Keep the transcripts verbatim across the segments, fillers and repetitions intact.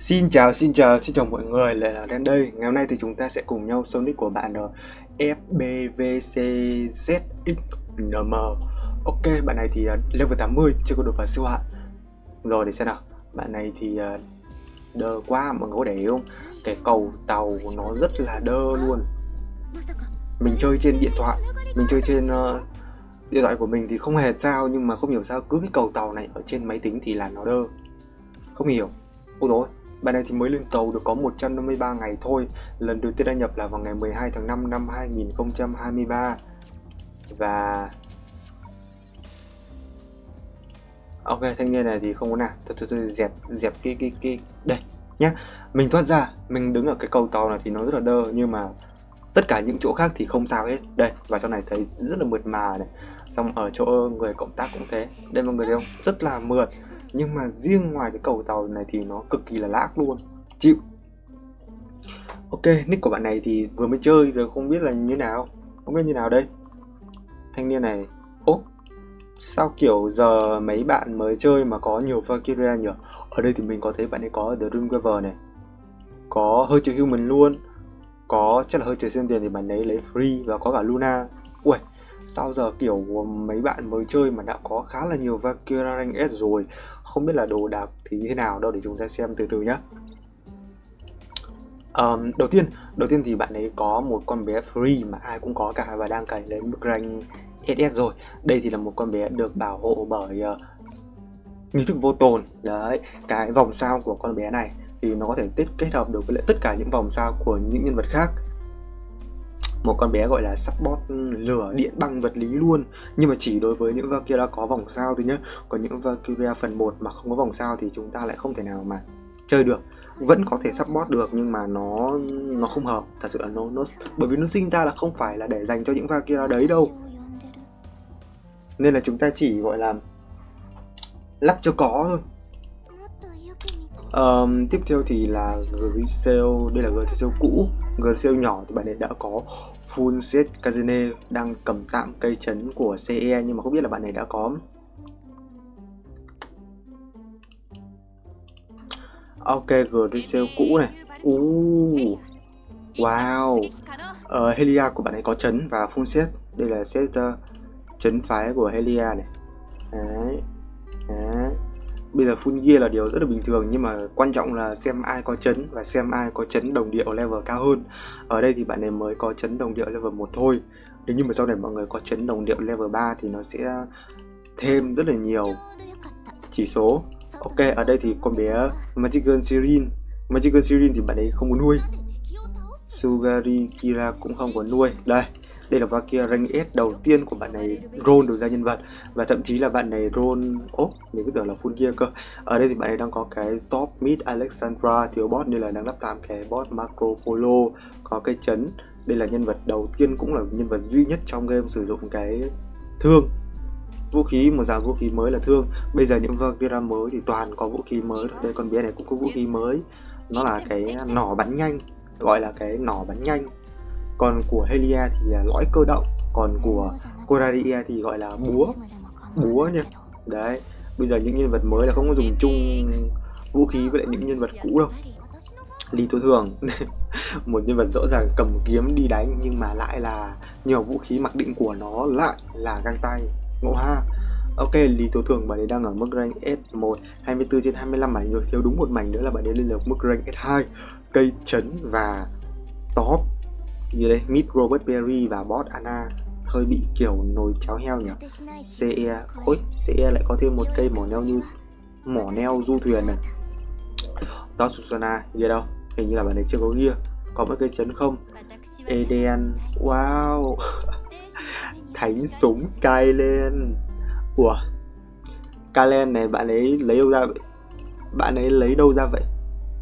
Xin chào, xin chào, xin chào mọi người, lại là đến đây. Ngày hôm nay thì chúng ta sẽ cùng nhau sâu nick của bạn là ép bê vê xê zét ích en em. Ok, bạn này thì uh, level tám mươi, chưa có đột phá siêu hạn. Rồi để xem nào. Bạn này thì uh, đơ quá, mọi người có để ý không? Cái cầu tàu nó rất là đơ luôn. Mình chơi trên điện thoại, mình chơi trên uh, điện thoại của mình thì không hề sao, nhưng mà không hiểu sao cứ cái cầu tàu này ở trên máy tính thì là nó đơ. Không hiểu. Ôi dồi, bạn này thì mới lên tàu được có một trăm năm mươi ba ngày thôi. Lần đầu tiên đăng nhập là vào ngày mười hai tháng năm năm hai nghìn không trăm hai mươi ba. Và ok, thanh niên này thì không có nào. Thôi thôi thôi, dẹp dẹp cái cái cái đây nhá. Mình thoát ra, mình đứng ở cái cầu tàu này thì nó rất là đơ, nhưng mà tất cả những chỗ khác thì không sao hết. Đây, vào trong này thấy rất là mượt mà này. Xong ở chỗ người cộng tác cũng thế. Đây mọi người thấy không? Rất là mượt. Nhưng mà riêng ngoài cái cầu tàu này thì nó cực kỳ là lag luôn. Chịu. Ok, nick của bạn này thì vừa mới chơi rồi, không biết là như nào. Không biết như nào đây. Thanh niên này. Ố, sao kiểu giờ mấy bạn mới chơi mà có nhiều Valkyria nhỉ? Ở đây thì mình có thấy bạn ấy có The Dreamweaver này, có hơi trừ human luôn, có chắc là hơi trừ xem tiền thì bạn ấy lấy free, và có cả Luna. Ui, sao giờ kiểu mấy bạn mới chơi mà đã có khá là nhiều Valkyria rank S rồi. Không biết là đồ đạc thì như thế nào đâu, để chúng ta xem từ từ nhé. Um, đầu tiên đầu tiên thì bạn ấy có một con bé free mà ai cũng có cả và đang cày lên mức rank ét ét rồi. Đây thì là một con bé được bảo hộ bởi uh, nghi thức vô tồn. Đấy, cái vòng sao của con bé này thì nó có thể kết kết hợp được với lại tất cả những vòng sao của những nhân vật khác. Một con bé gọi là support lửa điện băng vật lý luôn, nhưng mà chỉ đối với những Valkyria có vòng sao thôi nhé. Còn những Valkyria phần một mà không có vòng sao thì chúng ta lại không thể nào mà chơi được. Vẫn có thể support được nhưng mà nó nó không hợp, thật sự là nó, nó bởi vì nó sinh ra là không phải là để dành cho những Valkyria đấy đâu, nên là chúng ta chỉ gọi là lắp cho có thôi. Um, tiếp theo thì là Grisel, đây là Grisel cũ. Grisel nhỏ thì bạn ấy đã có full set Kazene, đang cầm tạm cây chấn của xê e, nhưng mà không biết là bạn này đã có. Ok, Grisel cũ này. Uh, wow. uh, Helia của bạn ấy có chấn và full set. Đây là set uh, chấn phái của Helia này. Đấy. Đấy. Bây giờ full gear là điều rất là bình thường, nhưng mà quan trọng là xem ai có chấn và xem ai có chấn đồng điệu level cao hơn. Ở đây thì bạn này mới có chấn đồng điệu level một thôi. Nếu như mà sau này mọi người có chấn đồng điệu level ba thì nó sẽ thêm rất là nhiều chỉ số. Ok, ở đây thì con bé Magical Sirin. Magical Sirin thì bạn ấy không có nuôi. Sugari Kira cũng không có nuôi. Đây, đây là Valkyria rank S đầu tiên của bạn này roll được ra nhân vật, và thậm chí là bạn này roll ốp, mình cứ tưởng là full gear cơ. Ở đây thì bạn ấy đang có cái top mid Alexandra thiếu boss nên là đang lắp tạm cái boss Marco Polo, có cái chấn. Đây là nhân vật đầu tiên, cũng là nhân vật duy nhất trong game sử dụng cái thương, vũ khí, một dạng vũ khí mới là thương. Bây giờ những Valkyria mới thì toàn có vũ khí mới. Đây, con bé này cũng có vũ khí mới, nó là cái nỏ bắn nhanh, gọi là cái nỏ bắn nhanh. Còn của Helia thì là lõi cơ động, còn của Coradia thì gọi là búa búa nha. Đấy, bây giờ những nhân vật mới là không có dùng chung vũ khí với lại những nhân vật cũ đâu. Lý Tố Thường một nhân vật rõ ràng cầm kiếm đi đánh, nhưng mà lại là nhiều vũ khí mặc định của nó lại là găng tay, ngộ ha. Ok, Lý Tố Thường bạn ấy đang ở mức rank S một, hai mươi tư trên hai mươi lăm mảnh rồi, thiếu đúng một mảnh nữa là bạn ấy lên được mức rank S hai, cây chấn và top gì đây, Mid Robert Berry và boss Anna. Hơi bị kiểu nồi cháo heo nhỉ. xê e, ôi, xê e lại có thêm một cây mỏ neo như mỏ neo du thuyền này. Top Susana, ghê đâu, hình như là bạn ấy chưa có gear. Có một cây chấn không? Eden, wow. Thánh súng Kylen. Ủa, Kylen này bạn ấy lấy đâu ra vậy? Bạn ấy lấy đâu ra vậy?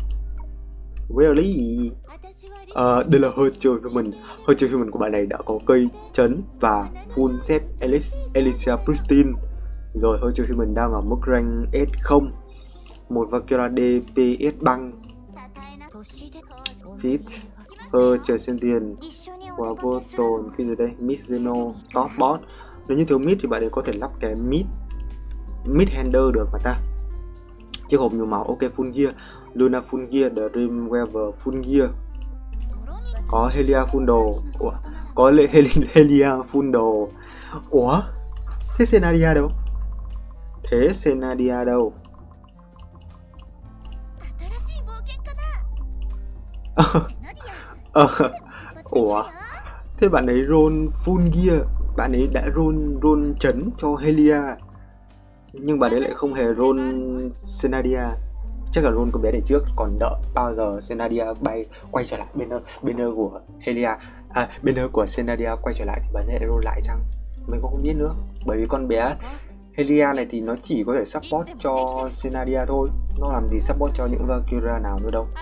Really? Uh, đây là hơi chơi của mình. Hơi chơi của mình của bạn này đã có cây chấn và full set Alicia Pristine. Rồi, hơi chơi của mình đang ở mức rank S không. Một Valkyria đê pê ét băng Fit Hơi trời sen tiền và vô tồn cái gì đây, Mizuno top boss. Nếu như thiếu mid thì bạn ấy có thể lắp cái mid mid handler được mà ta. Chiếc hộp nhiều màu, ok full gear. Luna full gear, Dreamweaver full gear. Có Helia full đồ. Ủa? Có lệ Helia full đồ. Ủa? Thế Senadia đâu? Thế Senadia đâu? Ờ, ủa? Thế bạn ấy roll full gear, bạn ấy đã roll roll chấn cho Helia, nhưng bạn ấy lại không hề roll Senadia. Chắc là roll con bé này trước, còn đợi bao giờ Senadia bay quay trở lại bên bên của Helia, à bên của Senadia quay trở lại thì bạn ấy lại roll lại chăng? Mình cũng không biết nữa, bởi vì con bé Helia này thì nó chỉ có thể support cho Senadia thôi, nó làm gì support cho những Valkyria nào nữa đâu.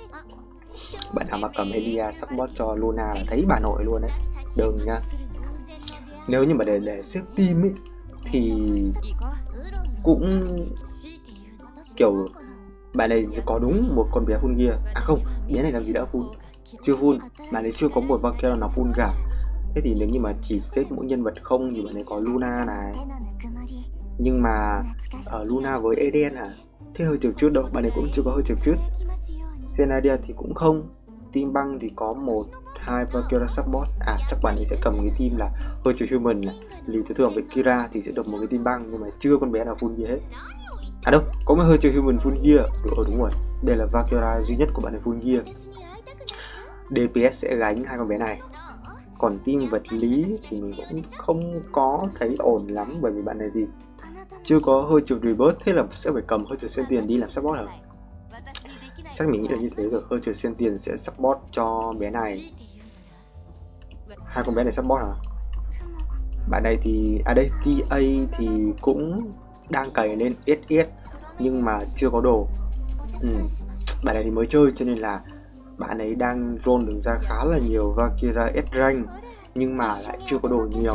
Bạn nào mà cầm Helia support cho Luna là thấy bà nội luôn đấy, đừng nha. Nếu như mà để để xếp team ấy thì cũng kiểu bạn này có đúng một con bé full gear, à không, bé này làm gì đã full, chưa full, bạn ấy chưa có một Valkyria nào full cả. Thế thì nếu như mà chỉ xếp mỗi nhân vật không thì bạn ấy có Luna này, nhưng mà ở Luna với Eden à, thế hơi chừng chút đâu, bạn ấy cũng chưa có hơi chừng chút. Senadia thì cũng không, team băng thì có một hai Valkyria support, à chắc bạn ấy sẽ cầm cái team là hơi trừ human này, lì thứ thường với Kira thì sẽ được một cái team băng, nhưng mà chưa con bé nào full gear hết. À đâu, có một hơi trừ human full gear, ừ, đúng rồi, đây là Valkyria duy nhất của bạn ấy full gear. đê pê ét sẽ gánh hai con bé này, còn team vật lý thì mình cũng không có thấy ổn lắm, bởi vì bạn này thì chưa có hơi trừ rebirth, thế là sẽ phải cầm hơi trừ sen tiền đi làm support hả? Chắc mình nghĩ là như thế rồi, hơi trừ sen tiền sẽ support cho bé này. Hai con bé này support hả? Bạn này thì, à đây, tê a thì cũng đang cày lên ét ét nhưng mà chưa có đồ. Ừ. Bạn này thì mới chơi cho nên là bạn ấy đang roll được ra khá là nhiều Valkyria S rank nhưng mà lại chưa có đồ nhiều,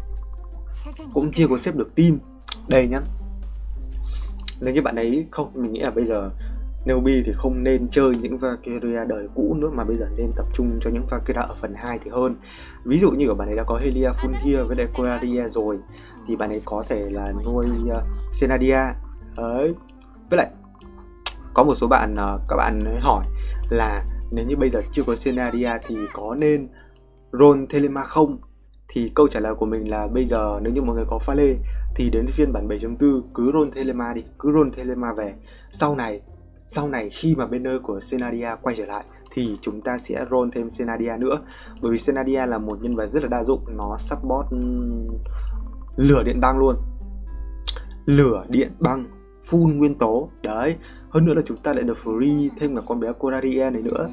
cũng chưa có xếp được team. Đây nhá, nếu như bạn ấy không, mình nghĩ là bây giờ newbie thì không nên chơi những Valkyria đời cũ nữa, mà bây giờ nên tập trung cho những Valkyria ở phần hai thì hơn. Ví dụ như ở bạn ấy đã có Helia full gear với lại Coradia rồi thì bạn ấy có thể là nuôi uh, Senadia ấy. Với lại có một số bạn uh, các bạn ấy hỏi là nếu như bây giờ chưa có Senadia thì có nên roll Thelema không? Thì câu trả lời của mình là bây giờ nếu như mọi người có pha lê thì đến phiên bản bảy chấm bốn cứ roll Thelema đi, cứ roll Thelema về. Sau này, sau này khi mà banner của Senadia quay trở lại thì chúng ta sẽ roll thêm Senadia nữa. Bởi vì Senadia là một nhân vật rất là đa dụng, nó support lửa điện băng luôn. Lửa điện băng full nguyên tố. Đấy, hơn nữa là chúng ta lại được free thêm cả con bé Coradia này nữa.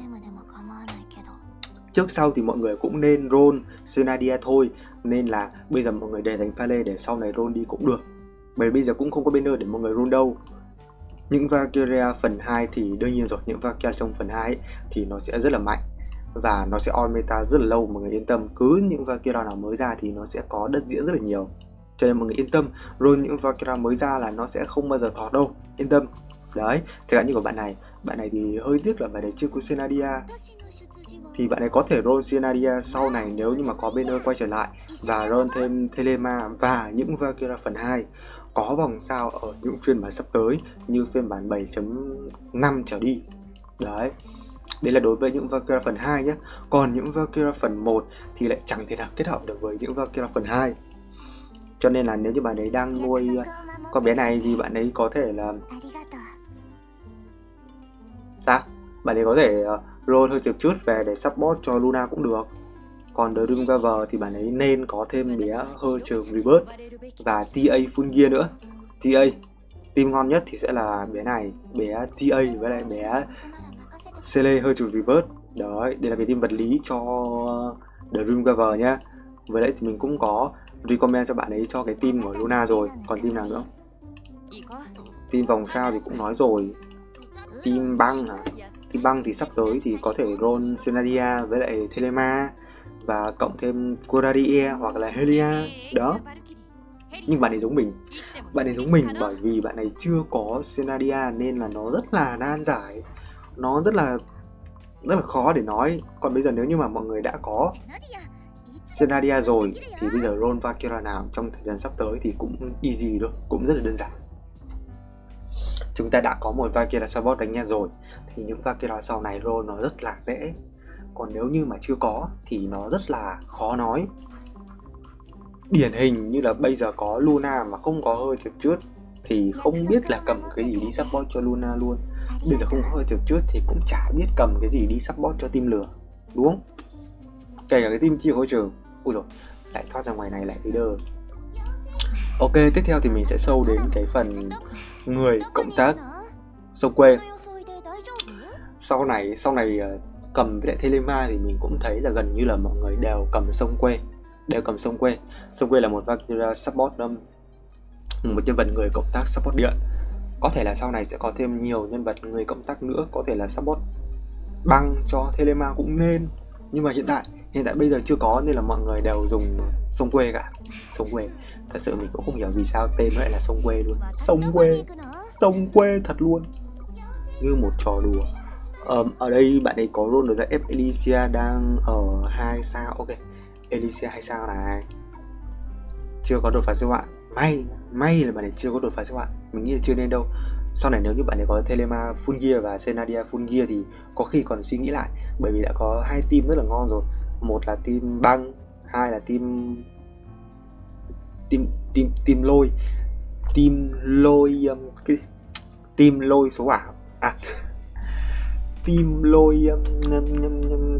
Trước sau thì mọi người cũng nên roll Senadia thôi, nên là bây giờ mọi người để dành pha lê để sau này roll đi cũng được. Bởi bây giờ cũng không có banner để mọi người roll đâu. Những Valkyria phần hai thì đương nhiên rồi, những Valkyria trong phần hai ấy, thì nó sẽ rất là mạnh và nó sẽ on meta rất là lâu, mọi người yên tâm. Cứ những Valkyria nào mới ra thì nó sẽ có đất diễn rất là nhiều, cho nên mọi người yên tâm, roll những Valkyria mới ra là nó sẽ không bao giờ thọt đâu, yên tâm. Đấy, chẳng hạn như của bạn này, bạn này thì hơi tiếc là bạn này chưa có Senadia, thì bạn ấy có thể roll Senadia sau này nếu như mà có banner quay trở lại và roll thêm Thelema và những Valkyria phần hai có vòng sao ở những phiên bản sắp tới như phiên bản bảy chấm năm trở đi. Đấy, đây là đối với những Valkyria phần hai nhé. Còn những Valkyria phần một thì lại chẳng thể nào kết hợp được với những Valkyria phần hai. Cho nên là nếu như bạn ấy đang nuôi con bé này thì bạn ấy có thể là sao? Bạn ấy có thể roll hơi trực chút về để support cho Luna cũng được. Còn The Dreamweaver thì bạn ấy nên có thêm bé hơi trừ rebirth và tê a full gear nữa. tê a team ngon nhất thì sẽ là bé này, bé tê a với lại bé Cele hơi trừ rebirth. Đấy, đây là cái team vật lý cho The Dreamweaver nhá. Với lại thì mình cũng có recommend cho bạn ấy cho cái team của Luna rồi. Còn team nào nữa? Team vòng sao thì cũng nói rồi. Team băng à? Team băng thì sắp tới thì có thể roll Senadia với lại Thelema và cộng thêm Coradia hoặc là Helia. Đó. Nhưng bạn ấy giống mình. Bạn ấy giống mình bởi vì bạn ấy chưa có Senadia nên là nó rất là nan giải. Nó rất là rất là khó để nói. Còn bây giờ nếu như mà mọi người đã có Senadia rồi thì bây giờ roll Valkyria nào trong thời gian sắp tới thì cũng easy thôi, cũng rất là đơn giản. chúng ta đã có một Valkyria support đánh nha rồi, thì những Valkyria sau này roll nó rất là dễ. Còn nếu như mà chưa có thì nó rất là khó nói. Điển hình như là bây giờ có Luna mà không có hơi trượt trước thì không biết là cầm cái gì đi support cho Luna luôn. Bây giờ không có hơi trượt trước thì cũng chả biết cầm cái gì đi support cho team lửa, đúng không? Kể cả cái team chia hỗ trợ. Ui rồi, lại thoát ra ngoài này lại leader. Ok, tiếp theo thì mình sẽ sâu đến cái phần người cộng tác sông quê. Sau này sau này cầm với lại Thelema thì mình cũng thấy là gần như là mọi người đều cầm sông quê, đều cầm sông quê. Sông quê là một Valkyria support, um, một nhân vật người cộng tác support điện. Có thể là sau này sẽ có thêm nhiều nhân vật người cộng tác nữa, có thể là support băng cho Thelema cũng nên. Nhưng mà hiện tại hiện tại bây giờ chưa có nên là mọi người đều dùng sông quê cả. Sông quê, thật sự mình cũng không hiểu vì sao tên nó lại là sông quê luôn. Sông quê, sông quê thật luôn, như một trò đùa. Um, ở đây bạn ấy có roll được ra F Elysia đang ở hai sao. Ok, Elysia hai sao này, chưa có đột phá siêu hạn. May may là bạn ấy chưa có đột phá siêu hạn, mình nghĩ là chưa nên đâu. Sau này nếu như bạn ấy có Thelema full gear và Senadia full gear thì có khi còn suy nghĩ lại, bởi vì đã có hai team rất là ngon rồi. Một là team băng, hai là team team team team lôi team lôi um, cái team lôi số ảo à team lôi um, um, um, um,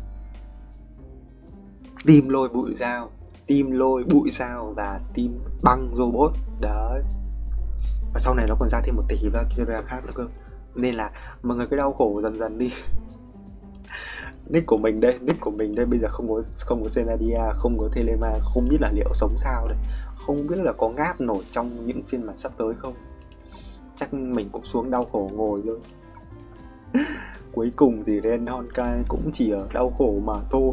team lôi bụi dao, team lôi bụi sao và team băng robot đấy. Và sau này nó còn ra thêm một tỷ Valkyria khác nữa cơ, nên là mọi người cứ đau khổ dần dần đi. Nick của mình đây, nick của mình đây bây giờ không có không có Senadia, không có Thelema, không biết là liệu sống sao đây, không biết là có ngáp nổi trong những phiên bản sắp tới không. Chắc mình cũng xuống đau khổ ngồi luôn. Cuối cùng thì Ren Honkai cũng chỉ ở đau khổ mà thôi.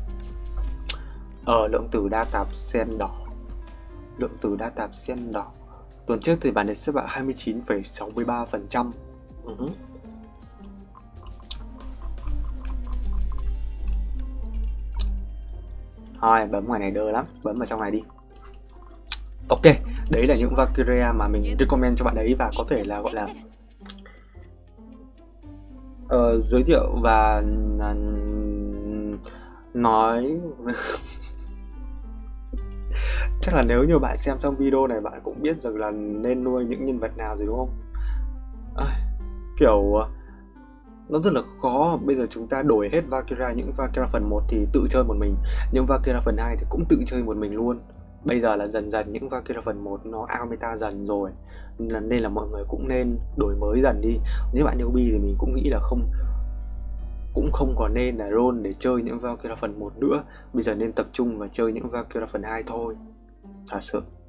Ở lượng tử đa tạp sen đỏ, lượng tử đa tạp sen đỏ tuần trước thì bản này xếp vào hai mươi chín phẩy sáu mươi ba phần trăm. uh-huh. Thôi bấm ngoài này đơ lắm, bấm vào trong này đi. Ok, đấy là những Valkyria mà mình recommend cho bạn ấy, và có thể là gọi là uh, giới thiệu và uh, nói. Chắc là nếu như bạn xem xong video này bạn cũng biết rằng là nên nuôi những nhân vật nào rồi đúng không? À, kiểu nó rất là khó. Bây giờ chúng ta đổi hết Valkyria, những Valkyria phần một thì tự chơi một mình, những Valkyria phần hai thì cũng tự chơi một mình luôn. Bây giờ là dần dần những Valkyria phần một nó out meta dần rồi, nên là, nên là mọi người cũng nên đổi mới dần đi. Nếu bạn newbie thì mình cũng nghĩ là không cũng không có nên là roll để chơi những Valkyria phần một nữa. Bây giờ nên tập trung và chơi những Valkyria phần hai thôi, thật sự.